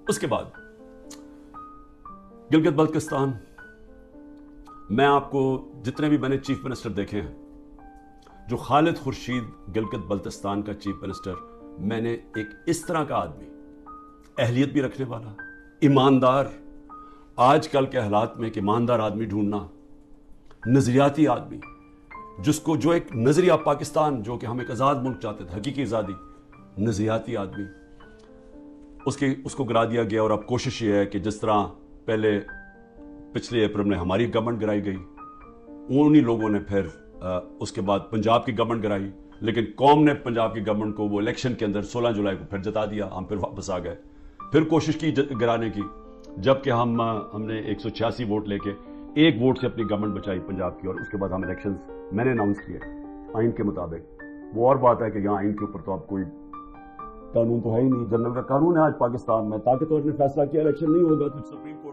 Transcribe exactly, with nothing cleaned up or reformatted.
اس کے بعد گلگت بلتستان، میں آپ کو جتنے بھی میں نے چیف منسٹر دیکھے ہیں، جو خالد خورشید گلگت بلتستان کا چیف منسٹر، میں نے ایک اس طرح کا آدمی، اہلیت بھی رکھنے والا، ایماندار، آج کل کے حالات میں ایک ایماندار آدمی ڈھونڈنا، نظریاتی آدمی، جس کو جو ایک نظریہ پاکستان، جو کہ ہم ایک آزاد ملک چاہتے تھے، حقیقی آزادی، نظریاتی آدمی، اس کے اس کو گرا دیا گیا۔ اور اب کوشش یہ ہے کہ جس طرح پہلے پچھلے اپریل میں ہماری گورنمنٹ گرائی گئی، انہی لوگوں نے پھر اس کے بعد پنجاب کی گورنمنٹ گرائی، لیکن قوم نے پنجاب کی گورنمنٹ کو وہ الیکشن کے اندر سولہ جولائی کو پھر جتا دیا، ہم پھر واپس آ گئے، پھر کوشش کی گرانے کی، جبکہ ہم ہم نے ایک سو چھیاسی ووٹ لے کے ایک ووٹ سے اپنی گورنمنٹ بچائی پنجاب کی، اور اس کے بعد ہم الیکشنز میں نے اناؤنس کیے آئین کے مطابق۔ وہ اور بات ہے کہ یہاں آئین کے اوپر تو اب کوئی قانون تو ہے ہی نہیں، جنرل کا قانون ہے آج پاکستان میں، طاقتور نے فیصلہ کیا الیکشن نہیں ہوگا تو سپریم کورٹ